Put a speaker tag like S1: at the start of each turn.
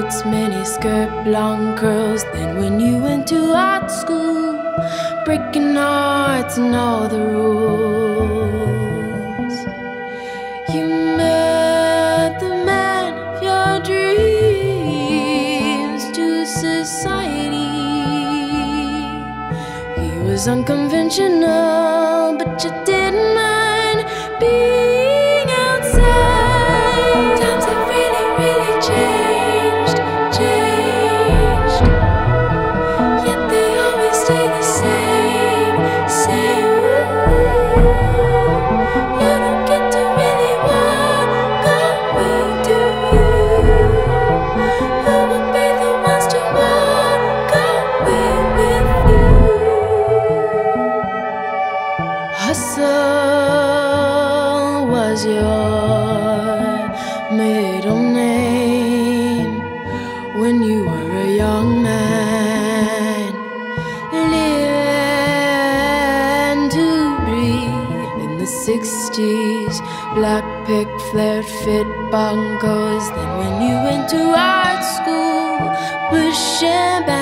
S1: boots, miniskirt, blonde curls. Then when you went to art school, breaking hearts and all the rules. You met the man of your dreams to society. He was unconventional, but you didn't mind being outside. Times have really, really changed. Yet they always stay the same. You don't get to really walk away, do you? Who will be the ones to walk away with you? Hustle was your middle name when you were a young man, living to breathe. In the 60s, black pick, flared fit bongos. Then when you went to art school, pushing back